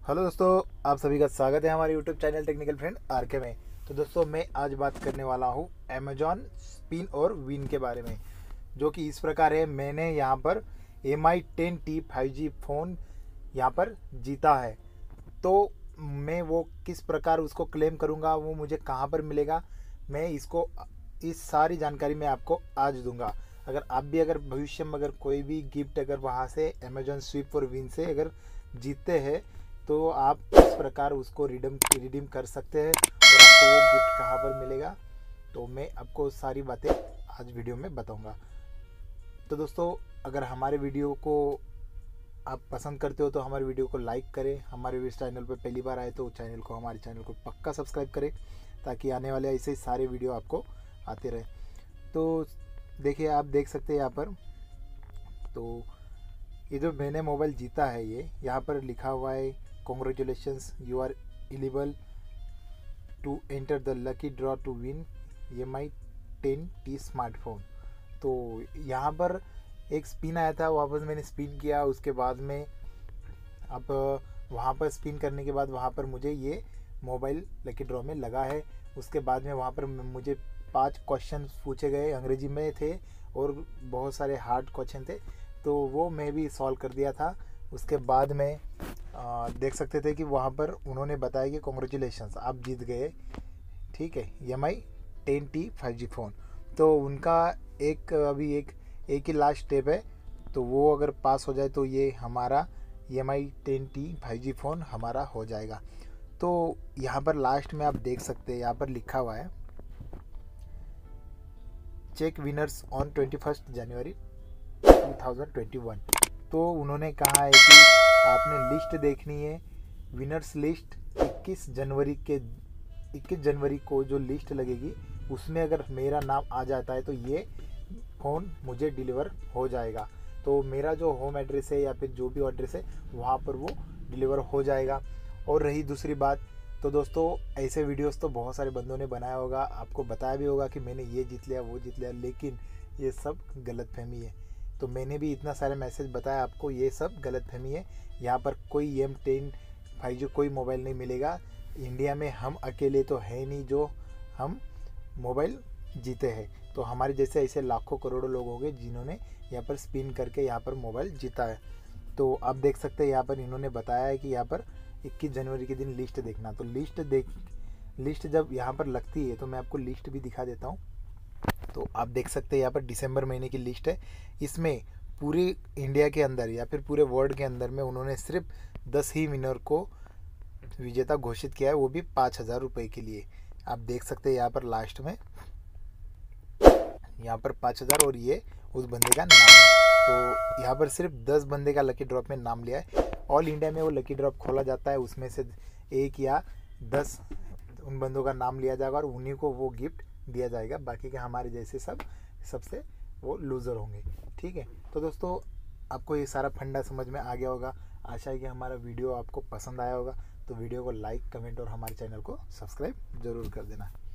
Hello दोस्तों, आप सभी का स्वागत है हमारे YouTube channel technical friend RK में। तो दोस्तों, मैं आज बात करने वाला हूँ अमेजॉन स्पिन और विन के बारे में, जो कि इस प्रकार है। मैंने यहाँ पर Mi 10T 5G फ़ोन यहाँ पर जीता है। तो मैं वो किस प्रकार उसको क्लेम करूँगा, वो मुझे कहाँ पर मिलेगा, मैं इस सारी जानकारी मैं आपको आज दूंगा। अगर आप भी भविष्य में कोई भी गिफ्ट वहाँ से अमेजॉन स्विप और विन से जीतते हैं, तो आप इस प्रकार उसको रिडीम कर सकते हैं और आपको वो गिफ्ट कहाँ पर मिलेगा, तो मैं आपको सारी बातें आज वीडियो में बताऊंगा। तो दोस्तों, अगर हमारे वीडियो को आप पसंद करते हो तो हमारे वीडियो को लाइक करें। हमारे इस चैनल पर पहली बार आए तो हमारे चैनल को पक्का सब्सक्राइब करें, ताकि आने वाले ऐसे ही सारे वीडियो आपको आते रहे। तो देखिए, आप देख सकते हैं यहाँ पर। तो ये जो मैंने मोबाइल जीता है, ये यहाँ पर लिखा हुआ है, congratulations, you are eligible to enter the lucky draw to win Mi 10T smartphone. तो यहाँ पर एक स्पिन आया था, वापस मैंने स्पिन किया। उसके बाद में अब वहाँ पर स्पिन करने के बाद वहाँ पर मुझे ये मोबाइल लकी ड्रॉ में लगा है। उसके बाद में वहाँ पर मुझे 5 क्वेश्चन पूछे गए, अंग्रेजी में थे और बहुत सारे हार्ड क्वेश्चन थे, तो वो मैं भी सॉल्व कर दिया था। उसके बाद में देख सकते थे कि वहाँ पर उन्होंने बताया कि कॉन्ग्रेचुलेशंस, आप जीत गए, ठीक है, Mi 10T 5G फ़ोन। तो उनका एक ही लास्ट स्टेप है, तो वो अगर पास हो जाए तो ये हमारा Mi 10T 5G फ़ोन हमारा हो जाएगा। तो यहाँ पर लास्ट में आप देख सकते हैं, यहाँ पर लिखा हुआ है, चेक विनर्स ऑन 21 जनवरी 2021। तो उन्होंने कहा है कि आपने लिस्ट देखनी है, विनर्स लिस्ट 21 जनवरी को जो लिस्ट लगेगी, उसमें अगर मेरा नाम आ जाता है तो ये फ़ोन मुझे डिलीवर हो जाएगा। तो मेरा जो होम एड्रेस है या फिर जो भी एड्रेस है, वहाँ पर वो डिलीवर हो जाएगा। और रही दूसरी बात, तो दोस्तों, ऐसे वीडियोस तो बहुत सारे बंदों ने बनाया होगा, आपको बताया भी होगा कि मैंने ये जीत लिया, वो जीत लिया, लेकिन ये सब गलतफहमी है। तो मैंने भी इतना सारे मैसेज बताया आपको, ये सब गलतफहमी है। यहाँ पर कोई Mi 10 5G कोई मोबाइल नहीं मिलेगा। इंडिया में हम अकेले तो है नहीं जो हम मोबाइल जीते हैं। तो हमारे जैसे ऐसे लाखों करोड़ों लोग होंगे जिन्होंने यहाँ पर स्पिन करके यहाँ पर मोबाइल जीता है। तो आप देख सकते हैं, यहाँ पर इन्होंने बताया है कि यहाँ पर 21 जनवरी के दिन लिस्ट देखना। तो लिस्ट जब यहाँ पर लगती है तो मैं आपको लिस्ट भी दिखा देता हूँ। तो आप देख सकते हैं, यहाँ पर दिसंबर महीने की लिस्ट है। इसमें पूरे इंडिया के अंदर या फिर पूरे वर्ल्ड के अंदर में उन्होंने सिर्फ 10 ही विनर को विजेता घोषित किया है, वो भी 5,000 रुपये के लिए। आप देख सकते हैं यहाँ पर लास्ट में, यहाँ पर 5,000 और ये उस बंदे का नाम है। तो यहाँ पर सिर्फ 10 बंदे का लकी ड्रॉप में नाम लिया है। ऑल इंडिया में वो लकी ड्रॉप खोला जाता है, उसमें से 1 या 10 उन बंदों का नाम लिया जाएगा और उन्हीं को वो गिफ्ट दिया जाएगा। बाकी के हमारे जैसे सबसे वो लूज़र होंगे, ठीक है। तो दोस्तों, आपको ये सारा फंडा समझ में आ गया होगा। आशा है कि हमारा वीडियो आपको पसंद आया होगा। तो वीडियो को लाइक, कमेंट और हमारे चैनल को सब्सक्राइब ज़रूर कर देना।